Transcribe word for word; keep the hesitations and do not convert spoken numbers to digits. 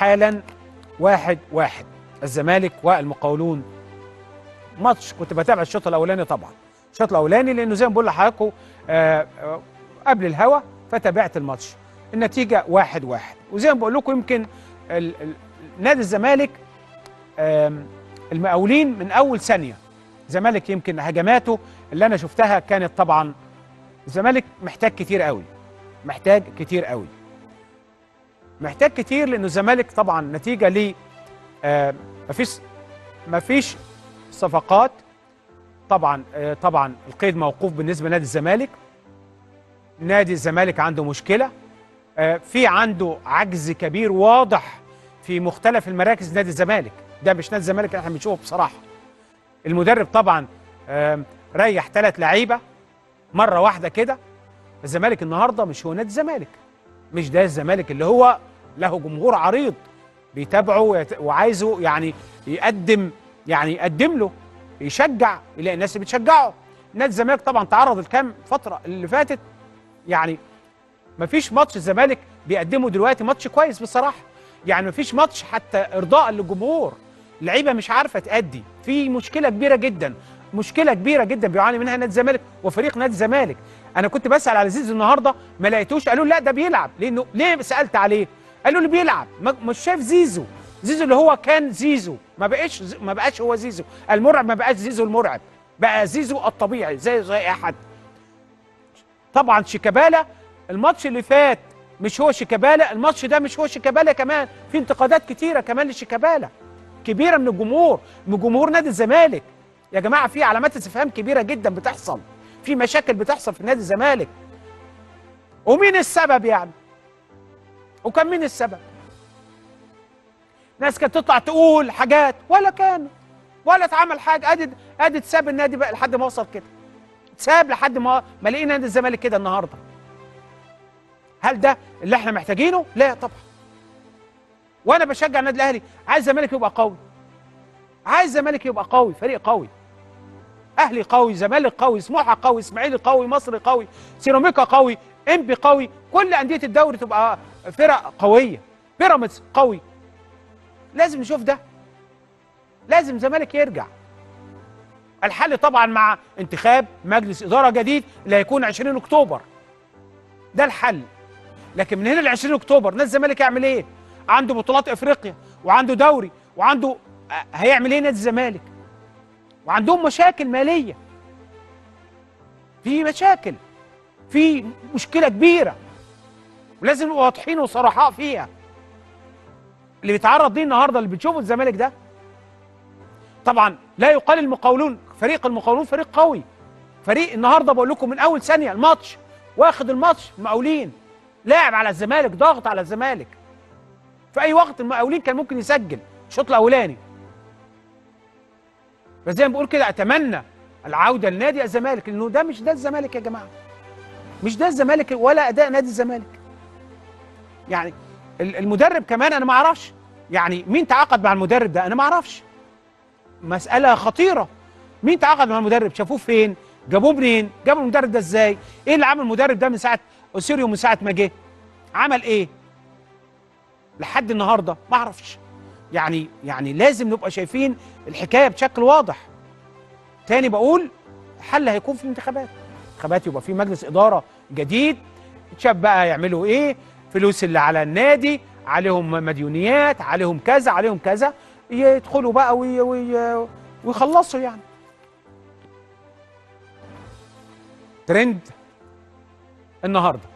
حالا واحد واحد الزمالك والمقاولون. ماتش كنت بتابع الشوط الاولاني طبعا، الشوط الاولاني لانه زي ما بقول لحضراتكم آه آه قبل الهوا فتابعت الماتش. النتيجه واحد واحد، وزي ما بقول لكم يمكن ال ال نادي الزمالك المقاولين من اول ثانيه. الزمالك يمكن هجماته اللي انا شفتها كانت طبعا الزمالك محتاج كتير قوي، محتاج كتير قوي، محتاج كتير لانه الزمالك طبعا نتيجه ل آه مفيش مفيش صفقات طبعا. آه طبعا القيد موقوف بالنسبه لنادي الزمالك. نادي الزمالك عنده مشكله، آه في عنده عجز كبير واضح في مختلف المراكز. نادي الزمالك ده مش نادي الزمالك اللي احنا بنشوفه بصراحه. المدرب طبعا آه ريح ثلاث لعيبه مره واحده كده. الزمالك النهارده مش هو نادي الزمالك، مش ده الزمالك اللي هو له جمهور عريض بيتابعه وعايزه يعني يقدم يعني يقدم له يشجع، يلاقي الناس اللي بتشجعه. نادي الزمالك طبعا تعرض الكام فتره اللي فاتت، يعني مفيش ماتش الزمالك بيقدمه دلوقتي ماتش كويس بصراحه. يعني مفيش ماتش حتى ارضاء للجمهور. اللعيبه مش عارفه تأدي، في مشكله كبيره جدا، مشكله كبيره جدا بيعاني منها نادي الزمالك وفريق نادي الزمالك. انا كنت بسال على زيزو النهارده ما لقيتوش، قالوا لا ده بيلعب. لانه ليه سالت عليه؟ قالوا لي بيلعب. مش شايف زيزو، زيزو اللي هو كان زيزو ما بقاش ما بقاش هو زيزو المرعب، ما بقاش زيزو المرعب، بقى زيزو الطبيعي زي زي اي حد. طبعا شيكابالا الماتش اللي فات مش هو شيكابالا، الماتش ده مش هو شيكابالا، كمان في انتقادات كتيره كمان لشيكابالا كبيره من الجمهور، من جمهور نادي الزمالك. يا جماعه في علامات استفهام كبيره جدا بتحصل، في مشاكل بتحصل في نادي الزمالك. ومين السبب يعني؟ وكان مين السبب؟ ناس كانت تطلع تقول حاجات ولا كان ولا اتعمل حاجه. ادي ادي تساب النادي بقى لحد ما وصل كده، تساب لحد ما ما لقينا نادي الزمالك كده النهارده. هل ده اللي احنا محتاجينه؟ لا طبعا. وانا بشجع النادي الاهلي، عايز الزمالك يبقى قوي، عايز الزمالك يبقى قوي، فريق قوي، اهلي قوي، زمالك قوي، سموحه قوي، اسماعيلي قوي، مصري قوي، سيراميكا قوي، انبي قوي، كل انديه الدوري تبقى فرق قويه، بيراميدز قوي. لازم نشوف ده، لازم الزمالك يرجع. الحل طبعا مع انتخاب مجلس اداره جديد اللي هيكون عشرين اكتوبر، ده الحل. لكن من هنا ل عشرين اكتوبر نادي الزمالك يعمل ايه؟ عنده بطولات افريقيا وعنده دوري وعنده، هيعمل ايه نادي الزمالك؟ وعندهم مشاكل ماليه، في مشاكل، في مشكله كبيره، ولازم نبقى واضحين وصرحاء فيها. اللي بيتعرض ليه النهارده اللي بتشوفه الزمالك ده طبعا لا يقال. المقاولون، فريق المقاولون فريق قوي، فريق النهارده بقول لكم من اول ثانيه الماتش واخد الماتش. المقاولين لاعب على الزمالك، ضاغط على الزمالك، في اي وقت المقاولين كان ممكن يسجل الشوط الاولاني. بس زي ما بقول كده اتمنى العوده لنادي الزمالك، لانه ده مش ده الزمالك يا جماعه، مش ده الزمالك ولا اداء نادي الزمالك. يعني المدرب كمان انا ما اعرفش يعني مين تعاقد مع المدرب ده، انا ما اعرفش، مساله خطيره. مين تعاقد مع المدرب؟ شافوه فين؟ جابوه منين؟ جابوا المدرب ده ازاي؟ ايه اللي عمل المدرب ده من ساعه اوسيريو، من ساعه ما جه عمل ايه لحد النهارده؟ ما اعرفش. يعني يعني لازم نبقى شايفين الحكايه بشكل واضح. تاني بقول الحل هيكون في الانتخابات، انتخابات يبقى في مجلس اداره جديد، تشاف بقى يعملوا ايه، فلوس اللي على النادي، عليهم مديونيات، عليهم كذا، عليهم كذا، يدخلوا بقى وي وي ويخلصوا. يعني ترند النهارده